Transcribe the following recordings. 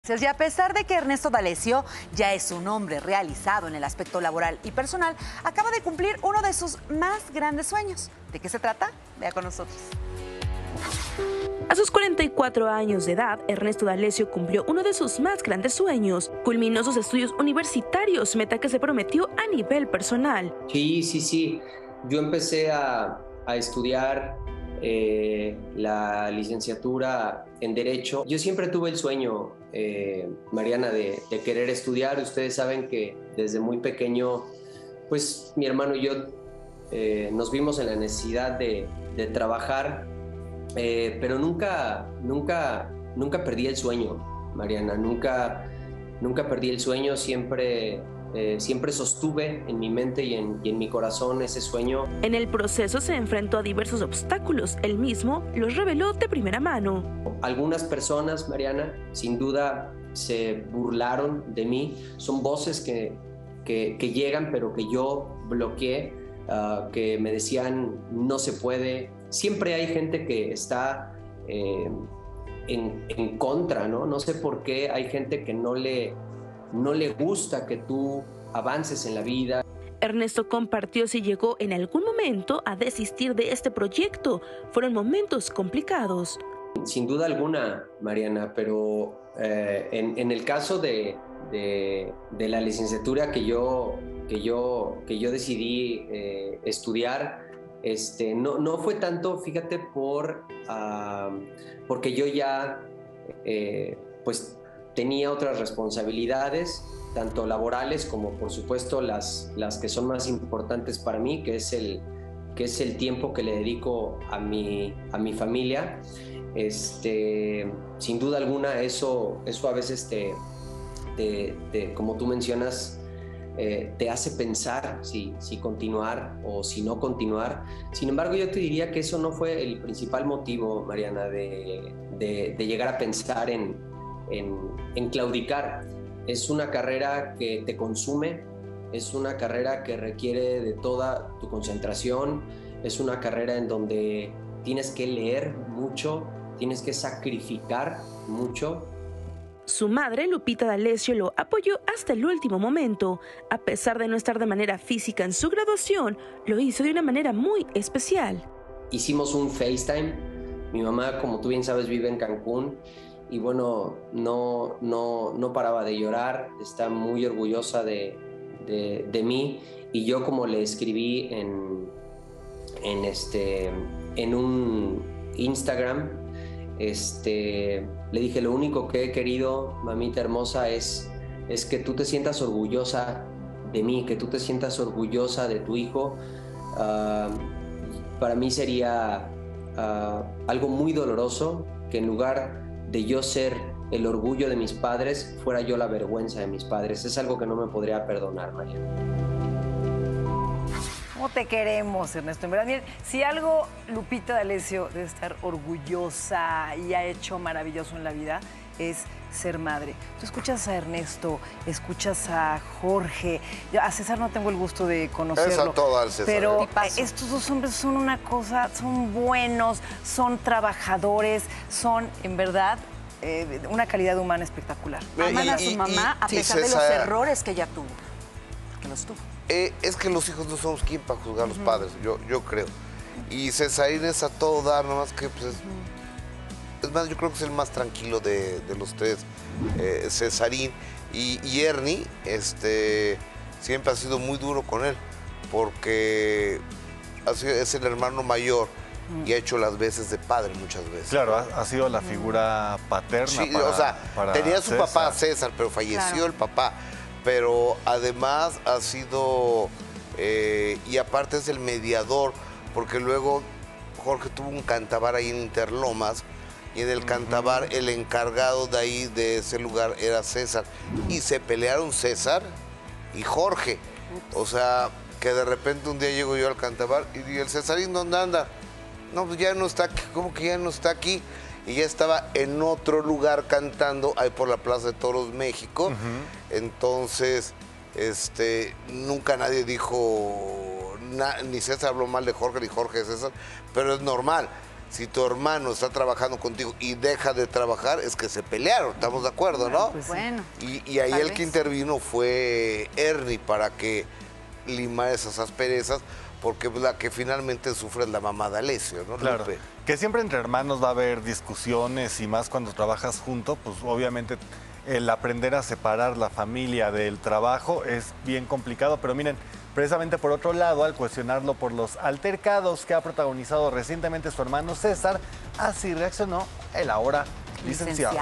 Y a pesar de que Ernesto D'Alessio ya es un hombre realizado en el aspecto laboral y personal, acaba de cumplir uno de sus más grandes sueños. ¿De qué se trata? Vea con nosotros. A sus 44 años de edad, Ernesto D'Alessio cumplió uno de sus más grandes sueños. Culminó sus estudios universitarios, meta que se prometió a nivel personal. Sí. Yo empecé a estudiar la licenciatura en Derecho. Yo siempre tuve el sueño, Mariana, de querer estudiar. Ustedes saben que desde muy pequeño, pues mi hermano y yo nos vimos en la necesidad de trabajar, pero nunca perdí el sueño, Mariana. Nunca perdí el sueño, siempre sostuve en mi mente y en mi corazón ese sueño. En el proceso se enfrentó a diversos obstáculos. Él mismo los reveló de primera mano. Algunas personas, Mariana, sin duda se burlaron de mí. Son voces que llegan, pero que yo bloqueé, que me decían no se puede. Siempre hay gente que está en contra, ¿no? No sé por qué hay gente que no le gusta que tú avances en la vida. Ernesto compartió si llegó en algún momento a desistir de este proyecto. Fueron momentos complicados. Sin duda alguna, Mariana, pero en el caso de la licenciatura que yo decidí estudiar, no fue tanto, fíjate, porque yo ya pues tenía otras responsabilidades, tanto laborales como por supuesto las que son más importantes para mí, que es el tiempo que le dedico a mi familia. Sin duda alguna eso a veces como tú mencionas, te hace pensar si continuar o si no continuar. Sin embargo, yo te diría que eso no fue el principal motivo, Mariana, de llegar a pensar en claudicar. Es una carrera que te consume, es una carrera que requiere de toda tu concentración, es una carrera en donde tienes que leer mucho, tienes que sacrificar mucho. Su madre, Lupita D'Alessio, lo apoyó hasta el último momento. A pesar de no estar de manera física en su graduación, lo hizo de una manera muy especial. Hicimos un FaceTime. Mi mamá, como tú bien sabes, vive en Cancún. Y bueno, no paraba de llorar, está muy orgullosa de mí. Y yo, como le escribí en un Instagram, le dije: lo único que he querido, mamita hermosa, es que tú te sientas orgullosa de mí, que tú te sientas orgullosa de tu hijo. Para mí sería algo muy doloroso que en lugar de yo ser el orgullo de mis padres, fuera yo la vergüenza de mis padres. Es algo que no me podría perdonar, María. ¿Cómo te queremos, Ernesto? En verdad, miren, si algo Lupita D'Alessio debe estar orgullosa y ha hecho maravilloso en la vida, es ser madre. Tú escuchas a Ernesto, escuchas a Jorge. Yo a César no tengo el gusto de conocerlo. Eso todo al César. Pero estos dos hombres son una cosa, son buenos, son trabajadores, son, en verdad, una calidad humana espectarocular. Aman a su mamá a pesar de los errores que ella tuvo. Que los tuvo. Es que los hijos no somos quien para juzgar a los padres, yo creo. Y Cesarín es a todo dar, nada más que pues, es más, yo creo que es el más tranquilo de los tres, Cesarín. Y Ernie, siempre ha sido muy duro con él, porque es el hermano mayor y ha hecho las veces de padre muchas veces. Claro, ha sido la figura paterna. Sí, para, o sea, tenía su César. papá César, pero falleció el papá. Pero además ha sido, y aparte es el mediador, porque luego Jorge tuvo un cantabar ahí en Interlomas, y en el cantabar el encargado de ahí, de ese lugar, era César. Y se pelearon César y Jorge. O sea, que de repente un día llego yo al cantabar y el Cesarín, ¿dónde anda? No, pues ya no está aquí. ¿Cómo que ya no está aquí? Y ya estaba en otro lugar cantando, ahí por la Plaza de Toros, México. Entonces, nunca nadie dijo, ni César habló mal de Jorge, ni Jorge de César, pero es normal. si tu hermano está trabajando contigo y deja de trabajar, es que se pelearon, ¿estamos de acuerdo, no? Pues sí. Bueno. Y ahí el que intervino fue Ernie para que limara esas asperezas, porque la que finalmente sufre es la mamá de Alessio, ¿no? Claro, Lupe? que siempre entre hermanos va a haber discusiones y más cuando trabajas juntos, pues obviamente el aprender a separar la familia del trabajo es bien complicado, pero miren, precisamente por otro lado, al cuestionarlo por los altercados que ha protagonizado recientemente su hermano César, así reaccionó el ahora licenciado.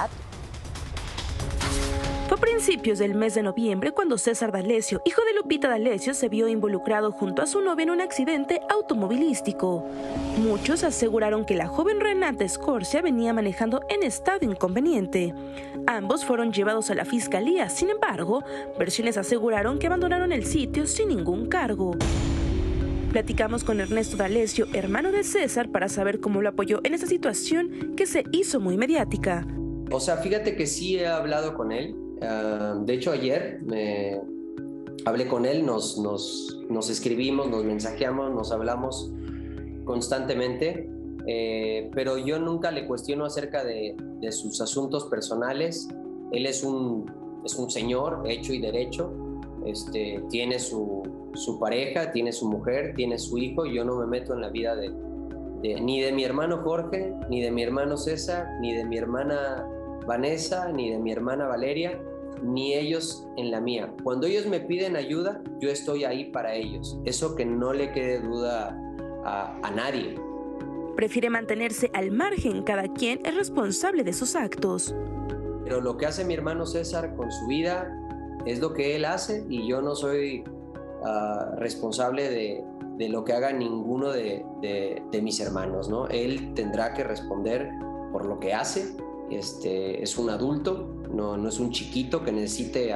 Fue a principios del mes de noviembre cuando César D'Alessio, hijo de Lupita D'Alessio, se vio involucrado junto a su novia en un accidente automovilístico. Muchos aseguraron que la joven Renata Scorsia venía manejando en estado inconveniente. Ambos fueron llevados a la fiscalía, sin embargo, versiones aseguraron que abandonaron el sitio sin ningún cargo. Platicamos con Ernesto D'Alessio, hermano de César, para saber cómo lo apoyó en esta situación que se hizo muy mediática. O sea, fíjate que sí he hablado con él. De hecho, ayer hablé con él, nos escribimos, nos mensajeamos, nos hablamos constantemente, pero yo nunca le cuestiono acerca de sus asuntos personales. Él es un señor hecho y derecho, tiene su pareja, tiene su mujer, tiene su hijo. Yo no me meto en la vida ni de mi hermano Jorge, ni de mi hermano César, ni de mi hermana Vanessa, ni de mi hermana Valeria, ni ellos en la mía. Cuando ellos me piden ayuda, yo estoy ahí para ellos. Eso que no le quede duda a nadie. Prefiere mantenerse al margen, cada quien es responsable de sus actos. Pero lo que hace mi hermano César con su vida es lo que él hace y yo no soy responsable de lo que haga ninguno de mis hermanos, ¿no? Él tendrá que responder por lo que hace. Es un adulto, no es un chiquito que necesite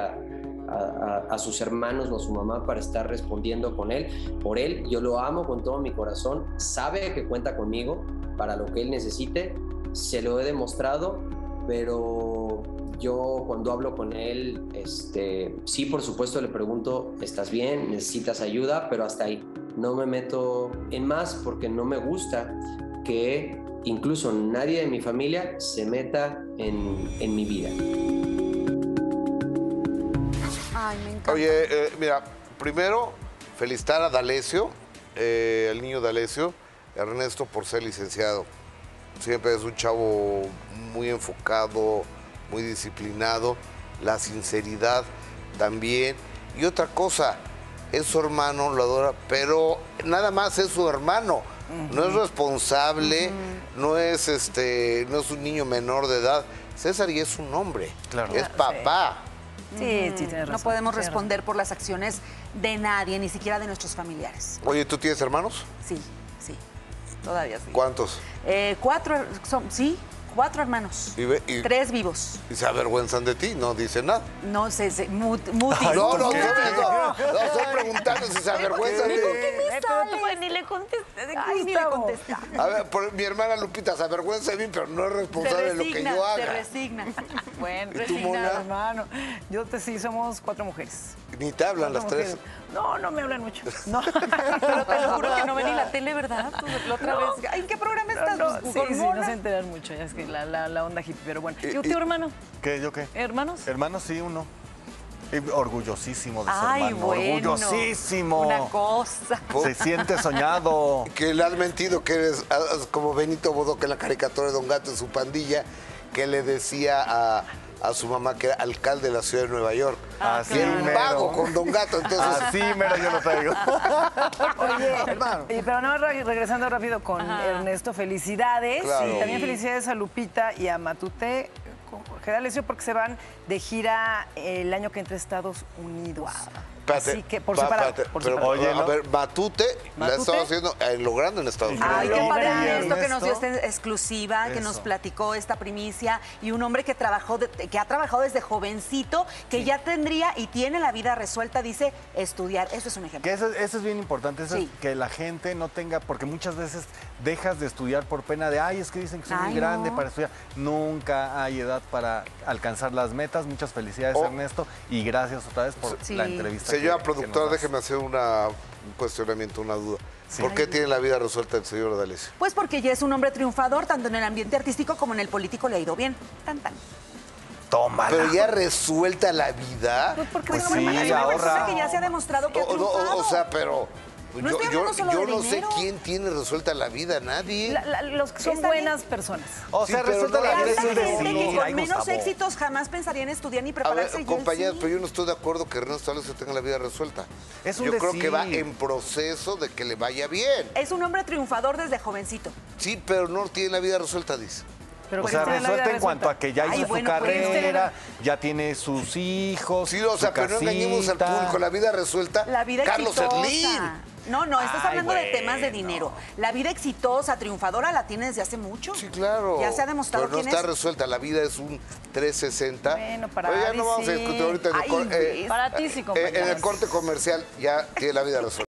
a sus hermanos o a su mamá para estar respondiendo con él. Por él, yo lo amo con todo mi corazón, sabe que cuenta conmigo para lo que él necesite, se lo he demostrado, pero yo cuando hablo con él, sí, por supuesto le pregunto, ¿estás bien? ¿Necesitas ayuda? Pero hasta ahí. No me meto en más porque no me gusta que incluso nadie de mi familia se meta en mi vida. Ay, me encanta. Oye, mira, primero, felicitar a D'Alessio, el niño D'Alessio, Ernesto, por ser licenciado. Siempre es un chavo muy enfocado, muy disciplinado, la sinceridad también. Y otra cosa, es su hermano, lo adora, pero nada más es su hermano. No es responsable, no es un niño menor de edad. César y es un hombre, Claro. es papá. Sí, tienes razón. No podemos Tienes responder por las acciones de nadie, ni siquiera de nuestros familiares. Oye, ¿tú tienes hermanos? Sí, todavía sí. ¿Cuántos? 4 hermanos. Y 3 vivos. ¿Y se avergüenzan de ti? No dicen nada. No sé, mutis. No, estoy preguntando si se avergüenzan de ti. Ni le contesté. Ay, ni le contesta. A ver, mi hermana Lupita se avergüenza de mí, pero no es responsable de lo que yo haga. Se resigna. Bueno, ¿Y tú, Mona? hermano. Sí, somos 4 mujeres. Ni te hablan las 3. No me hablan mucho. No. Pero te lo juro que no ven ni la tele, ¿verdad? Tú, la otra vez. Ay, ¿en qué programa estás? Sí, no se enteran mucho. Ya es que la onda hippie, pero bueno. ¿Y tu hermano? ¿Qué? ¿Yo qué? ¿Hermanos? Hermanos, sí, uno. Y orgullosísimo de su Ay, hermano. bueno. Orgullosísimo. Una cosa. Se siente soñado. Que le has mentido que eres como Benito Bodoque en la caricatura de Don Gato en su pandilla, que le decía a su mamá que era alcalde de la ciudad de Nueva York. Así Y era un mero. vago con Don Gato, entonces... Así mero yo lo traigo. Oye, Hermano. pero no, regresando rápido con Ernesto, felicidades. Claro. Y también felicidades a Lupita y a Matute, con Jorge D'Alessio, porque se van de gira el año que entra a Estados Unidos. Espérate, Así que por separado. espérate, Por pero, separado. Oye, a ¿no? ver, Matute la ¿Matute? estaba haciendo, logrando en Estados Unidos. Ay, qué Logra. padre Ernesto que nos dio Ernesto. esta exclusiva, que Eso. nos platicó esta primicia y un hombre que que ha trabajado desde jovencito, que ya tendría y tiene la vida resuelta, dice estudiar. Eso es un ejemplo. Que eso es bien importante, eso Sí. es que la gente no tenga, porque muchas veces dejas de estudiar por pena de, ay, es que dicen que soy muy Ay, grande no. para estudiar. Nunca hay edad para alcanzar las metas. Muchas felicidades, Ernesto, y gracias otra vez por la entrevista. Señora productora, déjeme hacer un cuestionamiento, una duda. ¿Por qué tiene la vida resuelta el señor D'Alessio? Pues porque ya es un hombre triunfador, tanto en el ambiente artístico como en el político le ha ido bien. Tan, tan. Tómala. Pero ya resuelta la vida. Pues porque Pues es una sí, persona ahorra. que ya se ha demostrado que ha triunfado. O sea, pero No estoy hablando solo yo de no sé dinero. quién tiene resuelta la vida, nadie. Los que son Está bien. buenas personas. O Sí, sea, pero resulta no la la vida es ves un en el Gente que decir. con Ay, menos Gustavo. éxitos jamás pensaría en estudiar ni A ver, prepararse. y él compañeras, sí. pero yo no estoy de acuerdo que Ernesto D'Alessio tenga la vida resuelta. Es un yo creo que va decir. en proceso de que le vaya bien. Es un hombre triunfador desde jovencito. Sí, pero no tiene la vida resuelta, dice. Pero O que sea, tiene la vida resuelta en cuanto a resuelta. que ya hizo Ay, su bueno, pues, carrera, ya tiene sus hijos, Sí, o sea, su pero no engañemos al casita. público. La vida resuelta, La vida Carlos exitosa. Slim. No, estás Ay, hablando de bueno. temas de dinero. La vida exitosa, triunfadora, la tiene desde hace mucho. Sí, claro. Ya se ha demostrado pero no quién está es. resuelta. La vida es un 360. Bueno, para Pero ya Ari no vamos a sí. discutir ahorita. Ay, Para ti sí, compañeros. En el corte comercial ya tiene la vida resuelta.